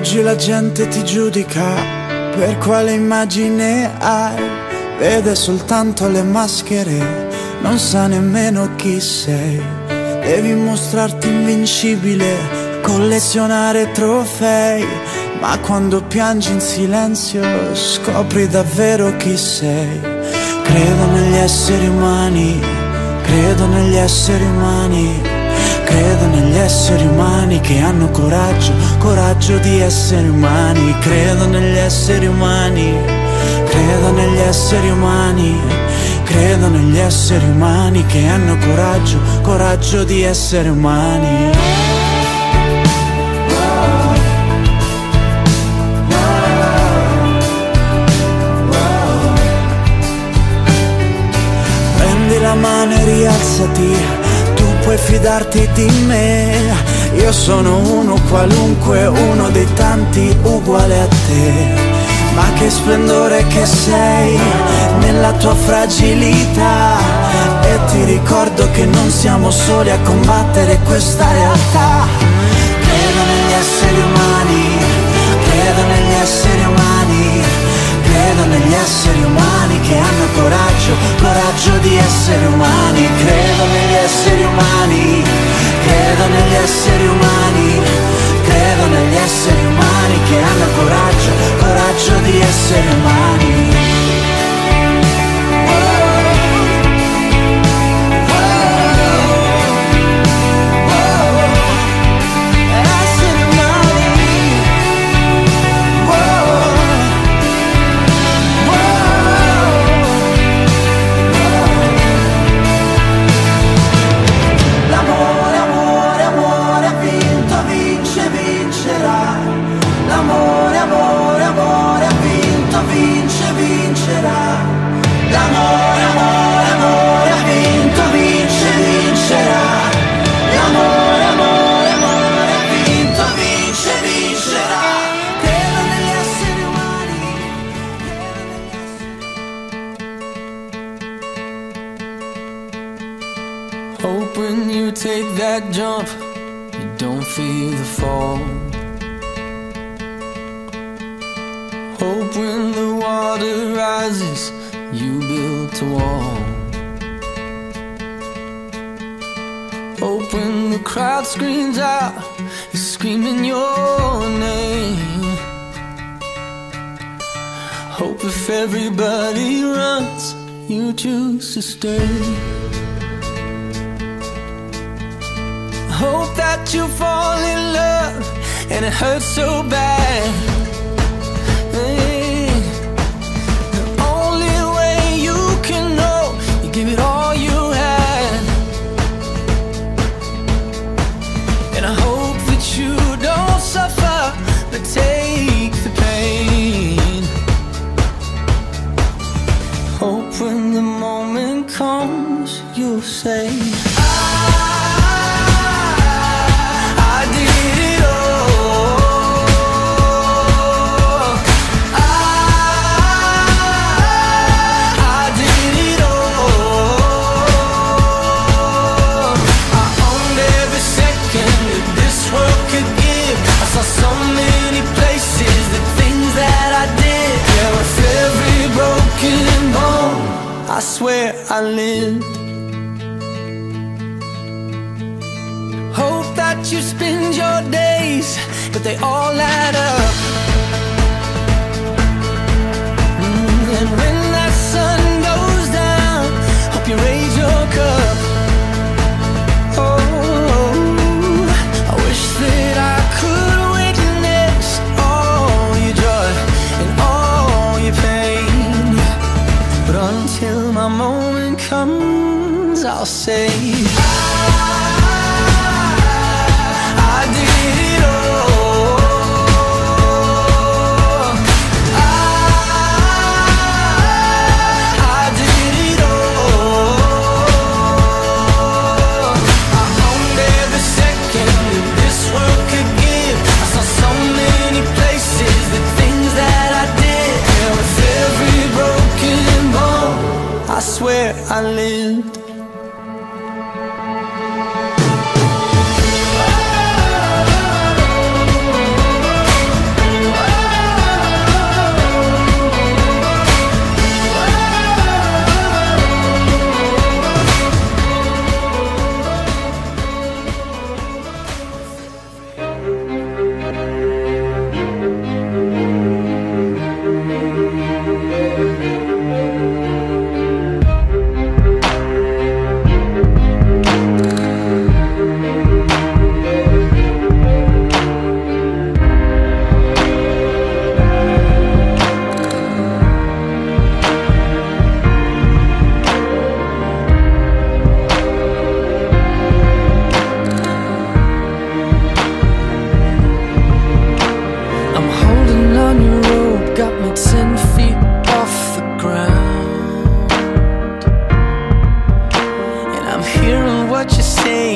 Oggi la gente ti giudica per quale immagine hai, vede soltanto le maschere, non sa nemmeno chi sei. Devi mostrarti invincibile, collezionare trofei, ma quando piangi in silenzio scopri davvero chi sei. Credo negli esseri umani, credo negli esseri umani, credo negli esseri umani che hanno coraggio, coraggio di essere umani. Credo negli esseri umani, credo negli esseri umani, credo negli esseri umani che hanno coraggio, coraggio di essere umani. Prendi la mano e rialzati, tu puoi fidarti di me. Io sono uno qualunque, uno dei tanti uguale a te. Ma che splendore che sei nella tua fragilità, e ti ricordo che non siamo soli a combattere questa realtà. Credo negli esseri umani, credo negli esseri umani, credo negli esseri umani che hanno coraggio, coraggio di essere umani. Credo negli esseri umani, credo negli esseri umani, credo negli esseri umani che hanno coraggio, coraggio di essere umani. Hope when you take that jump, you don't feel the fall. Hope when the water rises, you built a wall. Hope when the crowd screams out, you're screaming your name. Hope if everybody runs, you choose to stay. Hope that you fall in love and it hurts so bad. Hey, the only way you can know, you give it all you had. And I hope that you don't suffer, but take the pain. Hope when the moment comes, you'll say, I swear I lived. Hope that you spend your days, but they all add up. And when that sun goes down, hope you raise your cup. Oh, I wish that I could witness all your joy and all your pain, but until my moment comes, I'll say I did it all. I did it all. I owned every second that this world could give. I saw so many places, the things that I did. And with every broken bone, I swear I lived.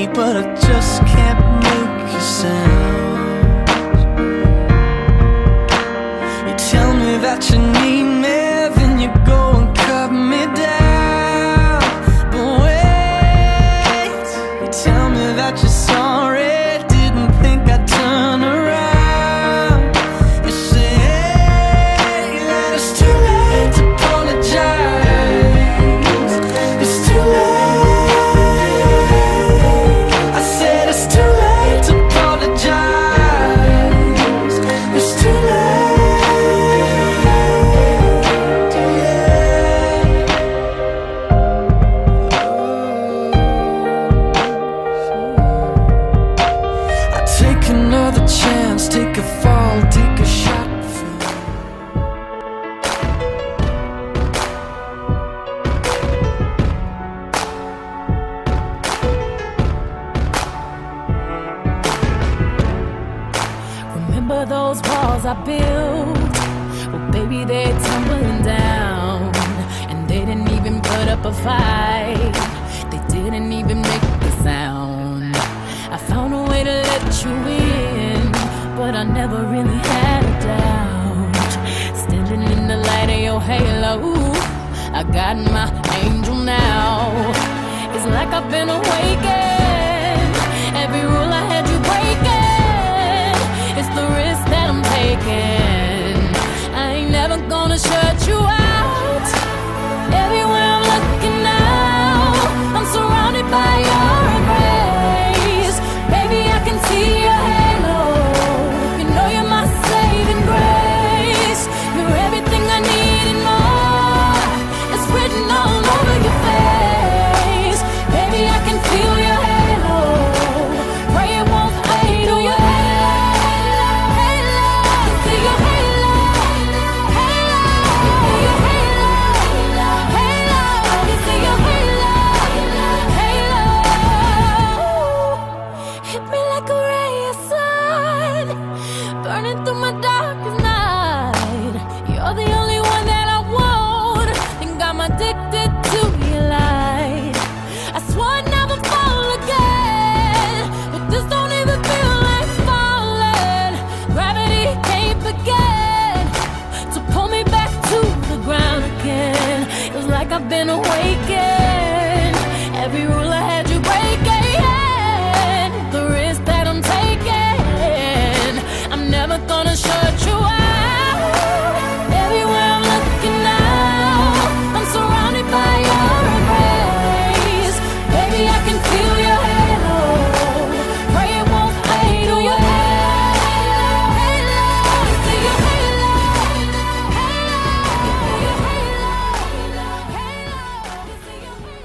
me, but I just can't make you sound. You tell me that you need me, then you go and cut me down. But wait, you tell me that you're sorry, didn't think I'd turn around. You say that it's too late to apologize. It's too late. I said it's too late to apologize. It's too late. I take another chance, take a fall, take a shot. Remember those walls I built? Well, baby, they're tumbling down. And they didn't even put up a fight. They didn't even make a sound. I found a way to let you in, but I never really had a doubt. Standing in the light of your halo, I got my angel now. It's like I've been awakened. Every rule I had you breaking, it's the risk that I'm taking. I ain't never gonna shut you out. Everywhere I'm looking now, I'm surrounded by your embrace. Baby, I can see your halo. You know you're my saving grace. You're everything I need and more. It's written all over your face. Baby, I can feel your halo. Pray it won't fade. Oh, your halo, halo. See your halo, halo. Your halo, halo. You see your halo, halo. Hit me like a ray of sun, burning through my darkest night. You're the only one that I want. Think I'm addicted to your light. I swore I'd never fall again, but this don't even feel like falling. Gravity can't begin to pull me back to the ground again. It's like I've been awakened. Every rule I had you breaking, the risk that I'm taking. I'm never gonna shut you out. Everywhere I'm looking now, I'm surrounded by your embrace. Baby, I can feel your halo. Pray it won't fade. Oh, your halo, halo. See your halo, halo. Your halo, halo. See your halo.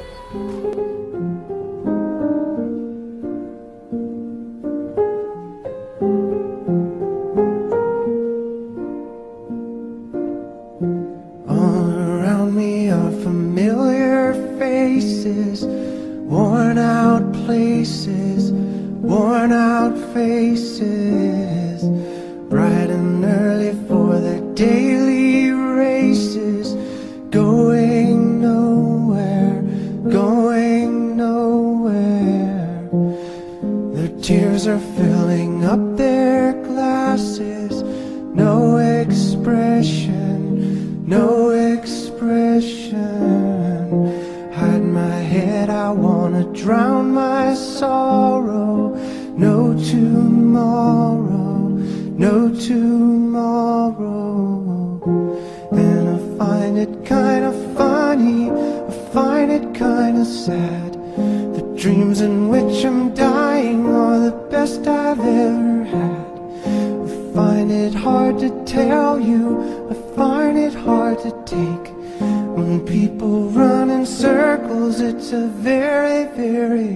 All around me are familiar faces, worn out places, worn out faces, bright and early for their daily races, going nowhere, going nowhere. Their tears are filling up their glasses, no expression, no expression. Hide my head, I wanna drown my sorrow. No tomorrow, no tomorrow. And I find it kinda funny, I find it kinda sad. The dreams in which I'm dying are the best I've ever had. I find it hard to tell you, I find it hard to take. When people run in circles, it's a very, very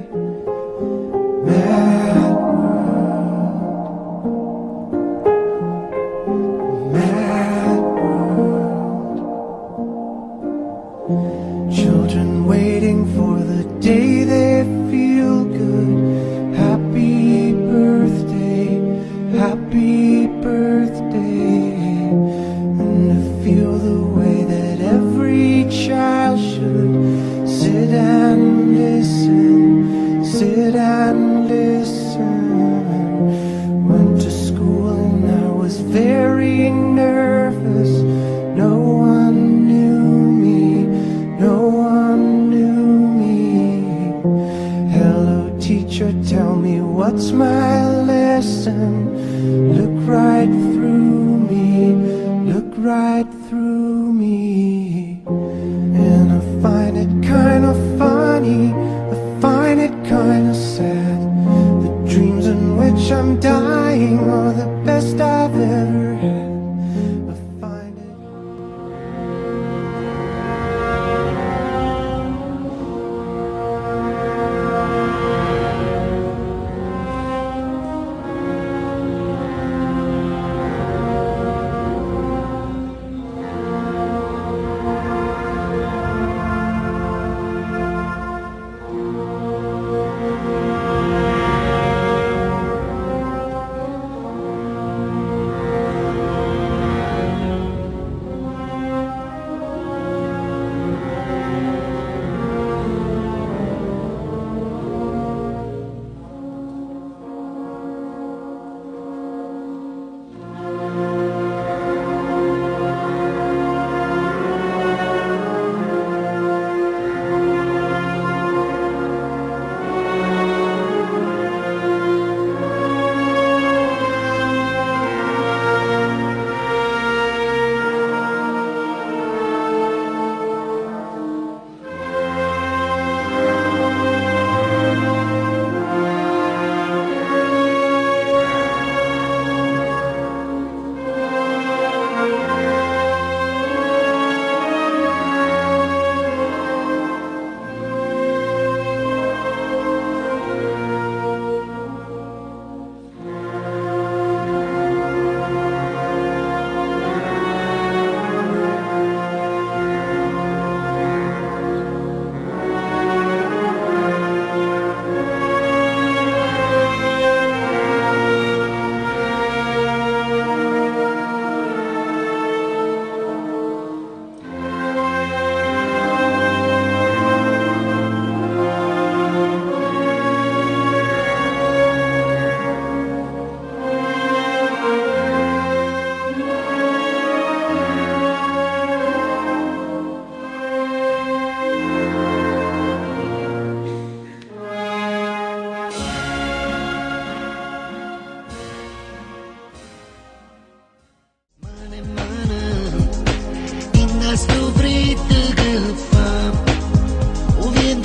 mad world. Mad world. Children waiting for the day they feel good. Happy birthday, happy birthday. And to feel the way that every child should sit and listen, sit and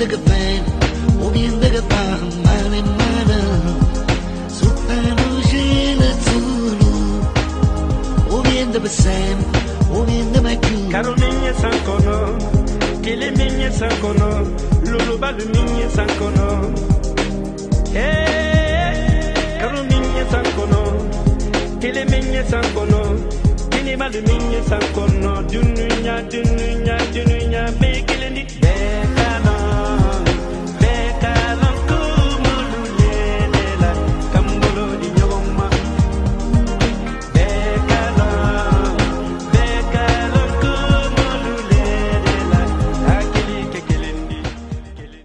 de que ven, o bien de que pa, mane mana. Sultano jile tulu, o bien de besem, o bien de macu. Caro minha sankono, kele minha sankono, lulu balu minha sankono. Hey, caro minha sankono, kele minha sankono, kini balu minha sankono. Dununya, dununya, dununya, be kele ni bekano, bekano kumulu yelela, kambolo di nyoma. Bekano, bekano kumulu yelela, akili kekelendi, kelendi.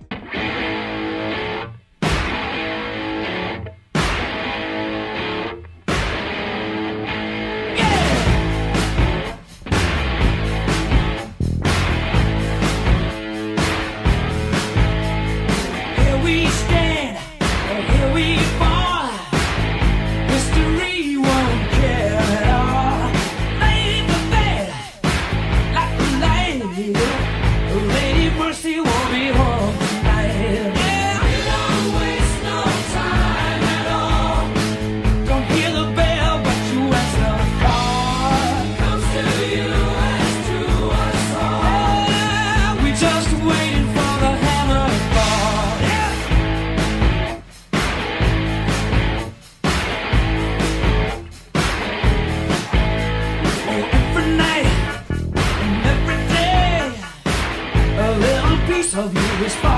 Here we stand, and here we fall. History won't care at all. Lady the bed, like the lady. Lady Mercy won't be home tonight. Yeah, we don't waste no time at all. Don't hear the bell, but you answer the call. Comes to you as to us all. Yeah, we just waiting for the hammer to fall. Yeah. Oh, every night and every day, a little piece of you is falling.